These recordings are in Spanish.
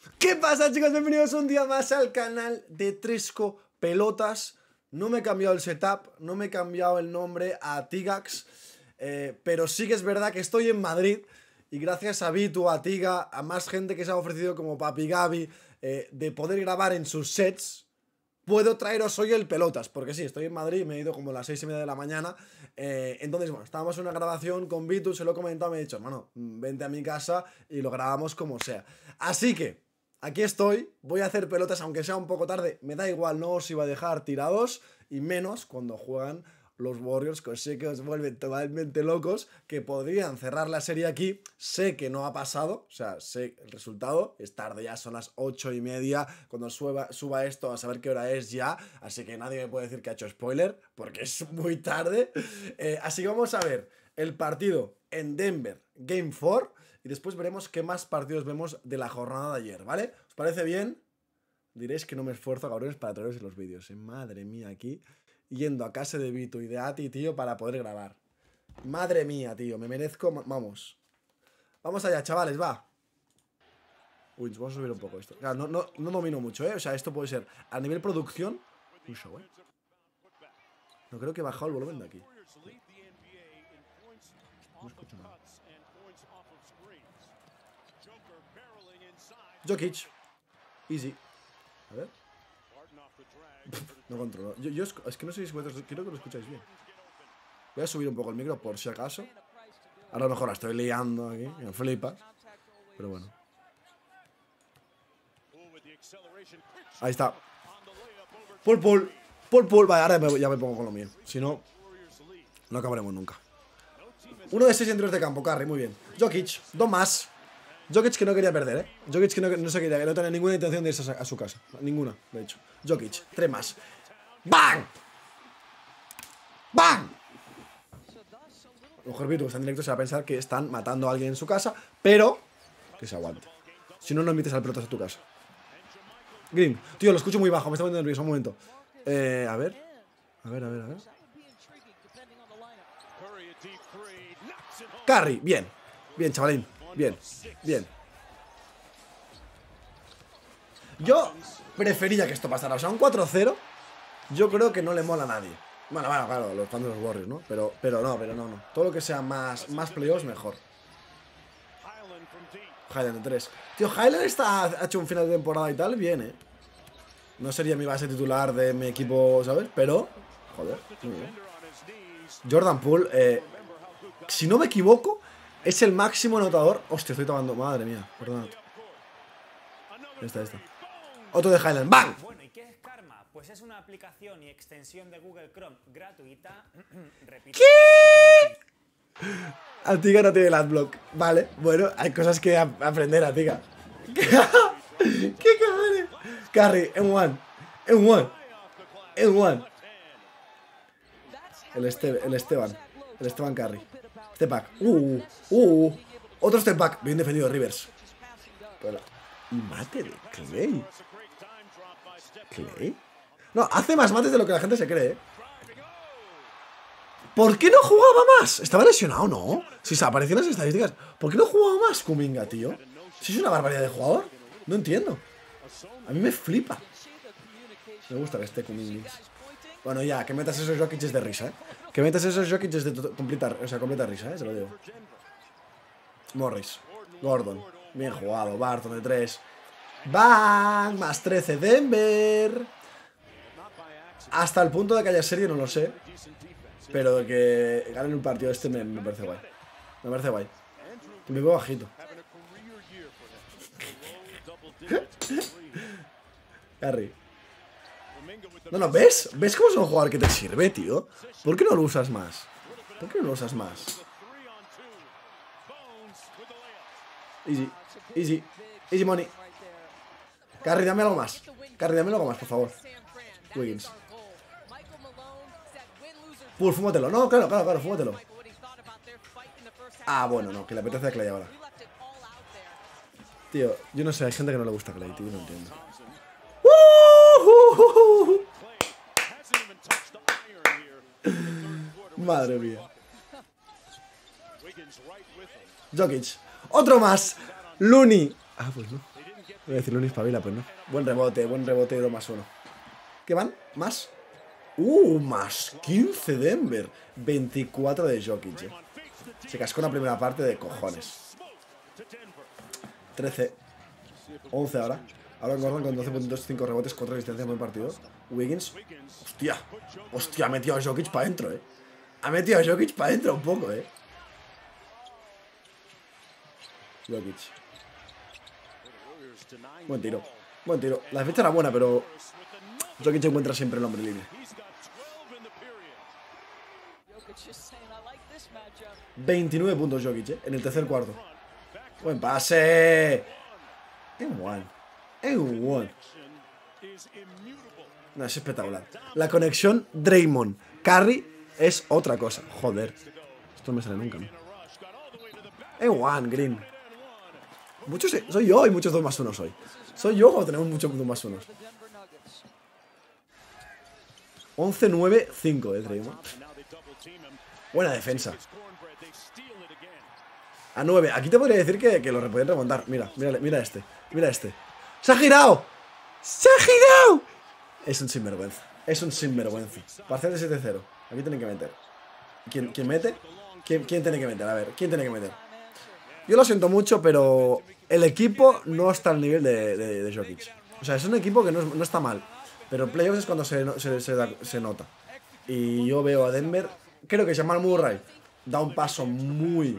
¿Qué pasa, chicos? Bienvenidos un día más al canal de Tresco Pelotas. No me he cambiado el setup, no me he cambiado el nombre a Tigax, pero sí que es verdad que estoy en Madrid y gracias a Vitu, a Tiga, a más gente que se ha ofrecido como Papi Gaby, de poder grabar en sus sets, puedo traeros hoy el Pelotas, porque sí, estoy en Madrid, me he ido como a las 6:30 de la mañana. Entonces, bueno, estábamos en una grabación con Vitu, se lo he comentado, me he dicho, hermano, vente a mi casa y lo grabamos como sea. Así que aquí estoy, voy a hacer pelotas, aunque sea un poco tarde, me da igual, no os iba a dejar tirados, y menos cuando juegan los Warriors, que sé que os vuelven totalmente locos, que podrían cerrar la serie aquí. Sé que no ha pasado, o sea, sé el resultado, es tarde ya, son las 8:30, cuando suba esto a saber qué hora es ya, así que nadie me puede decir que ha hecho spoiler, porque es muy tarde. Así que vamos a ver el partido en Denver, Game 4, y después veremos qué más partidos vemos de la jornada de ayer, ¿vale? ¿Os parece bien? Diréis que no me esfuerzo, cabrones, para traeros los vídeos, ¿eh? Madre mía, aquí yendo a casa de Vitu y de Ati, tío, para poder grabar. Madre mía, tío, me merezco... Vamos. Vamos allá, chavales, va. Uy, vamos a subir un poco esto. Claro, no domino mucho, ¿eh? O sea, esto puede ser a nivel producción un show, ¿eh? No creo que he bajado el volumen de aquí. No escucho nada. Jokic. Easy. A ver. No controlo. Es que no sé si quiero que lo escucháis bien. Voy a subir un poco el micro por si acaso. A lo mejor la estoy liando aquí. Me flipas. Pero bueno. Ahí está. Pull. Vale, ahora ya me pongo con lo mío. Si no, no acabaremos nunca. 1 de 6 en tiros de campo, Curry, muy bien. Jokic, 2 más. Jokic que no quería perder, ¿eh? Jokic que no se quería, que no tenía ninguna intención de irse a su casa. Ninguna, de hecho. Jokic, 3 más. ¡Bang! ¡Bang! A lo mejor Vitu, que está en directo, se va a pensar que están matando a alguien en su casa, pero que se aguante. Si no, no invites al pelotas a tu casa. Green, tío, lo escucho muy bajo, me está poniendo nervioso, un momento. A ver. Curry, bien. Bien, chavalín. Bien. Yo prefería que esto pasara. O sea, un 4-0 yo creo que no le mola a nadie. Bueno, claro, los fans de los Warriors, ¿no? Pero no. Todo lo que sea más playoffs, mejor. Highland de 3. Tío, Highland ha hecho un final de temporada y tal, bien, ¿eh? No sería mi base titular de mi equipo, ¿sabes? Pero, joder, muy bien. Jordan Poole, si no me equivoco, es el máximo anotador. Hostia, estoy tomando. Madre mía, perdonad. Esta. Otro de Highland. ¡Bang! Bueno, ¿y qué es Karma? Pues es una aplicación y extensión de Google Chrome gratuita. Repito. ¿Qué? Atiga no tiene el adblock. Vale, bueno, hay cosas que aprender, Atiga. ¿Qué cabrones? Curry, en one. El Esteban Curry. Step back. Otro step back. Bien defendido, Rivers. Y mate de Clay. No, hace más mates de lo que la gente se cree, ¿eh? ¿Por qué no jugaba más? Estaba lesionado, ¿no? Si se aparecían las estadísticas. ¿Por qué no jugaba más Kuminga, tío? Si es una barbaridad de jugador. No entiendo. A mí me flipa. Me gusta que esté Kuminga. Bueno, ya, que metas esos Jokic de risa, ¿eh? Que metas esos Jokic de completa risa, ¿eh? Se lo digo. Morris. Gordon. Bien jugado. Barton de 3. ¡Bang! Más 13 Denver. Hasta el punto de que haya serie no lo sé. Pero de que ganen un partido este me parece guay. Me parece guay. Me veo bajito. Harry. No, ¿ves? ¿Ves cómo es un jugador que te sirve, tío? ¿Por qué no lo usas más? Easy money. Curry, dame algo más. Por favor. Wiggins. Poole, fúmatelo. No, claro, fúmatelo. Ah, bueno, no, que le apetece a Clay ahora. Tío, yo no sé, hay gente que no le gusta Clay, tío, no entiendo. Madre mía. Jokic. Otro más. Looney. Ah, pues no. Voy a decirle un espabila, pues no. Buen rebote, 2+1. ¿Qué van? ¿Más? Más 15 Denver. 24 de Jokic, Se cascó una primera parte de cojones. 13. 11 ahora. Ahora Gordon con 12 puntos, 5 rebotes, 4 asistencias, buen partido. Wiggins. Hostia, ha metido a Jokic para adentro, Ha metido a Jokic para adentro un poco, Jokic. Buen tiro. Buen tiro. La defensa era buena, pero Jokic encuentra siempre el hombre libre. 29 puntos Jokic, en el tercer cuarto. Buen pase. En one. No, es espectacular. La conexión Draymond-Curry es otra cosa. Joder. Esto no me sale nunca, ¿no? En one, Green. Muchos, soy yo y muchos 2+1 soy. Soy yo o tenemos muchos 2+1. 11-9-5, Draymond. Buena defensa. A 9. Aquí te podría decir que lo pueden remontar. Mira este. ¡Se ha girado! Es un sinvergüenza. Parcial de 7-0. Aquí tienen que meter. ¿Quién mete? ¿Quién tiene que meter? A ver, ¿quién tiene que meter? Yo lo siento mucho, pero el equipo no está al nivel de Jokic. O sea, es un equipo que no está mal. Pero en playoffs es cuando se nota. Y yo veo a Denver. Creo que Jamal Murray da un paso muy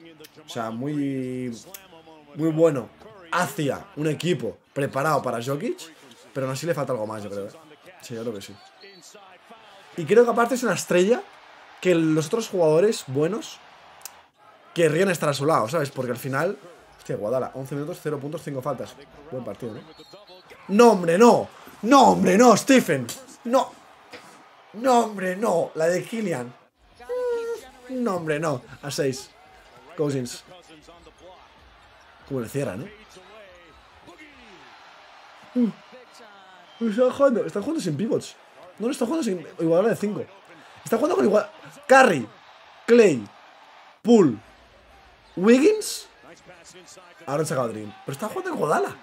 bueno hacia un equipo preparado para Jokic. Pero aún así le falta algo más, yo creo. Sí, yo creo que sí. Y creo que aparte es una estrella que los otros jugadores buenos querrían estar a su lado, ¿sabes? Porque al final... Hostia, Guadala, 11 minutos, 0 puntos, 5 faltas. Buen partido, ¿no? ¡No, hombre, no! ¡No, hombre, no, Stephen! ¡No! ¡No, hombre, no! La de Killian. ¡No, hombre, no! A 6. Cousins. Como le cierra, ¿no? Está jugando sin pivots. No, está jugando sin igualdad de 5. Está jugando con igual. Curry, Clay, Poole, Wiggins. Ahora han sacado Dream. Pero está jugando en Godala.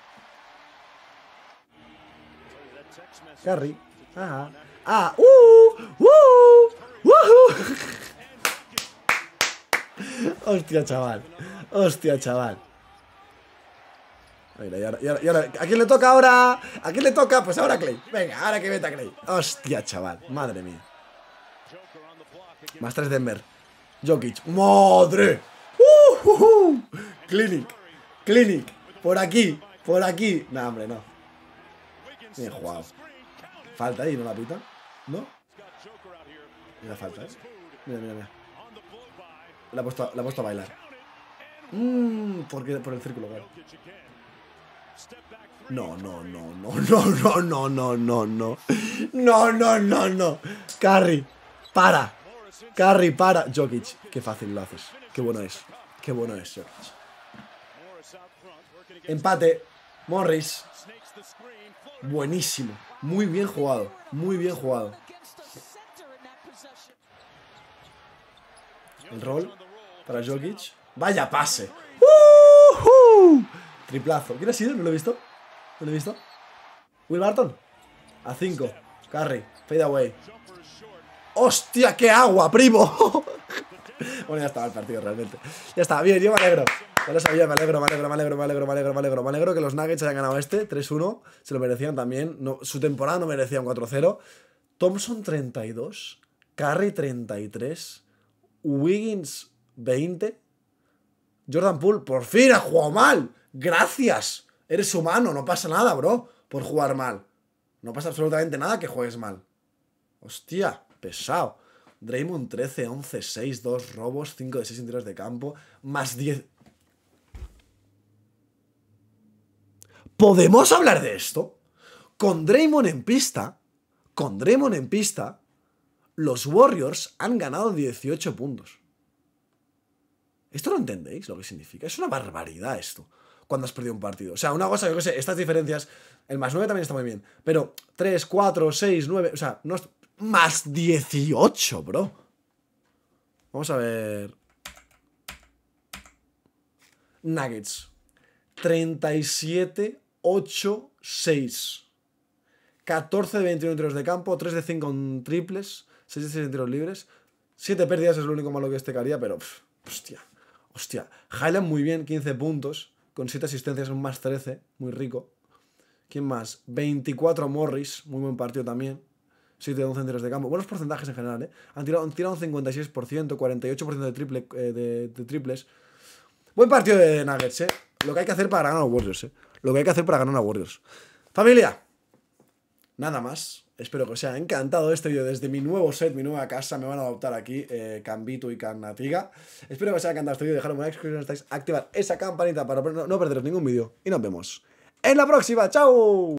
Curry. Hostia, chaval. Mira, y ahora, ¿a quién le toca ahora? ¿A quién le toca? Pues ahora a Clay. Venga, ahora que meta Clay. Hostia, chaval. Madre mía. Más 3 Denver. Jokic. ¡Madre! Clinic. Por aquí. No, hombre, no. Bien jugado. Falta ahí, ¿no la pita? ¿No? Mira, falta, Mira. La ha puesto a bailar. Por el círculo, claro. No. Curry, para. Jokic, qué fácil lo haces. Qué bueno es, Jokic. Empate. Morris. Buenísimo. Muy bien jugado. El roll para Jokic. Vaya pase. Triplazo. ¿Quién ha sido? ¿No lo he visto? Will Barton. A 5. Curry. Fade away. ¡Hostia, qué agua, primo! Bueno, ya estaba el partido realmente. Ya está, bien, yo me alegro. Ya lo sabía, me alegro que los Nuggets hayan ganado 3-1. Se lo merecían también. No, su temporada no merecía un 4-0. Thompson 32. Curry 33. Wiggins 20. Jordan Poole por fin ha jugado mal. Gracias. Eres humano, no pasa nada, bro, por jugar mal. No pasa absolutamente nada que juegues mal. Hostia, pesado. Draymond 13, 11, 6, 2 robos, 5 de 6 en tiros de campo, más 10. ¿Podemos hablar de esto? Con Draymond en pista, los Warriors han ganado 18 puntos. ¿Esto lo entendéis lo que significa? Es una barbaridad esto, cuando has perdido un partido. O sea, una cosa, yo que sé, estas diferencias, el más 9 también está muy bien, pero 3, 4, 6, 9, o sea, no es... Más 18, bro. Vamos a ver. Nuggets. 37, 8, 6. 14 de 21 tiros de campo, 3 de 5 en triples, 6 de 6 en tiros libres. 7 pérdidas es lo único malo que destacaría, pero hostia. Highland muy bien, 15 puntos, con 7 asistencias, un más 13, muy rico. ¿Quién más? 24 Morris, muy buen partido también. 7 de 11 en tiros de campo. Buenos porcentajes en general, ¿eh? Han tirado un 56%, 48% de triples. Buen partido de Nuggets, ¿eh? Lo que hay que hacer para ganar a los Warriors, ¿eh? Lo que hay que hacer para ganar a Warriors. Familia, nada más. Espero que os haya encantado este vídeo desde mi nuevo set, mi nueva casa. Me van a adoptar aquí, Cambito y Canatiga. Espero que os haya encantado este vídeo. Dejar un like, suscribiros, activar esa campanita para no perderos ningún vídeo. Y nos vemos en la próxima. ¡Chao!